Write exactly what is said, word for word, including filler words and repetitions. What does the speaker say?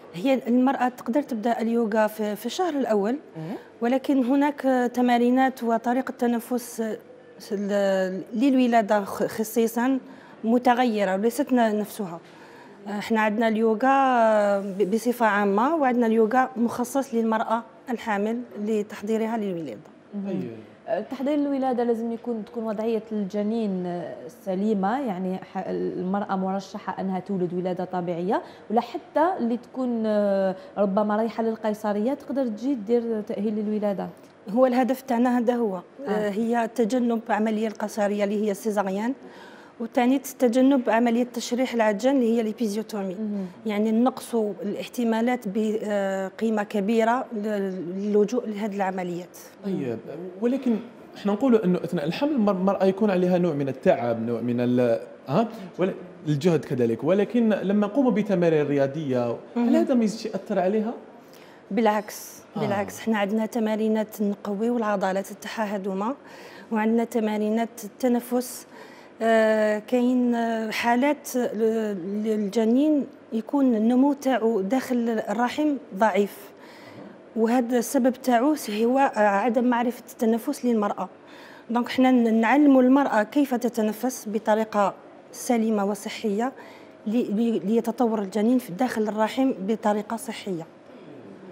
هي المرأة تقدر تبدأ اليوغا في, في الشهر الأول، ولكن هناك تمارينات وطريقة تنفس للولادة خصيصا متغيرة وليست نفسها. احنا عندنا اليوغا بصفة عامة، وعندنا اليوغا مخصص للمرأة الحامل لتحضيرها للولادة. تحضير الولادة لازم يكون تكون وضعية الجنين سليمة، يعني المرأة مرشحة أنها تولد ولادة طبيعية، ولا حتى اللي تكون ربما رايحة للقيصرية تقدر تجي دير تأهيل للولادة؟ هو الهدف تاعنا هذا هو آه. هي تجنب عملية القيصرية اللي هي السيزاريان، وثاني تجنب عملية تشريح العجان اللي هي الإبيزيوتومي، يعني نقص الاحتمالات بقيمة كبيرة للجوء لهذه العمليات. طيب، ولكن احنا نقولوا انه اثناء الحمل المرأة يكون عليها نوع من التعب، نوع من ال ها الجهد كذلك، ولكن لما نقوم بتمارين رياضية هل هذا ما يأثر عليها؟ بالعكس بالعكس، احنا عندنا تمارينات نقويو العضلات تاعها هذوما، وعندنا تمارينات التنفس. آه كاين حالات للجنين يكون النمو تاعو داخل الرحم ضعيف، وهذا السبب تاعو هو عدم معرفة التنفس للمرأة. دونك حنا نعلموا المرأة كيف تتنفس بطريقة سليمة وصحية ليتطور الجنين في داخل الرحم بطريقة صحية.